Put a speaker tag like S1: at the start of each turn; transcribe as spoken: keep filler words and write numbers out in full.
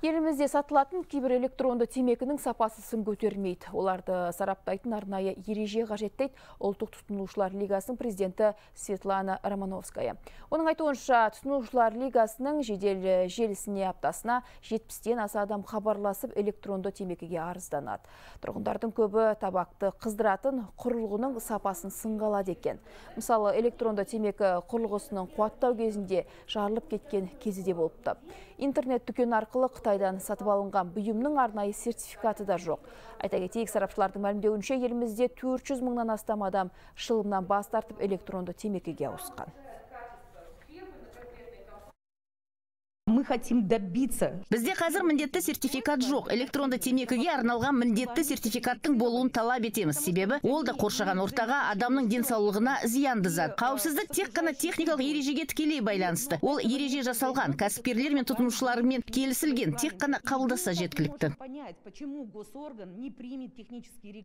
S1: Елімізде сатылатын кейбір электронды темекінің сапасы сын көтермейді. Оларды сараптайтын арнайы ереже қажет дейді Ұлттық тұтынушылар лигасының президенті Светлана Романовская. Оның айтуынша, тұтынушылар лигасының жедел желісіне аптасына жетпістен аса адам хабарласып электронды темекіге арызданады. Тұрғындардың көбі табақты қыздыратын құрылғының сапасын сынға алады екен. Мысалы, электронды темекі құрылғысының қуаттау кезінде жарылып кеткен кезі де болыпты. Интернет дүкен арқылы Қытайдан сатып алынған бұйымның арнайы сертификаты да жоқ. Айта кетейік, сарапшылардың мәлімдеуінше елімізде төрт жүз мыңнан астам адам шылымнан бас тартып электронды темекіге ауысқан.
S2: Мы хотим добиться.
S3: Бізде қазір міндетті сертификат жоқ. Электронды темекіге арналған міндетті сертификаттың болуын талап етеміз. Себебі ол да қоршаған ортаға, адамның денсаулығына зиянды зат. Қауіпсіздік тек қана техникалық ережеге тікелей байланысты. Ол ереже жасалған, кәсіпкерлер мен тұтынушылармен келісілген, тек қана қабылдаса жеткілікті.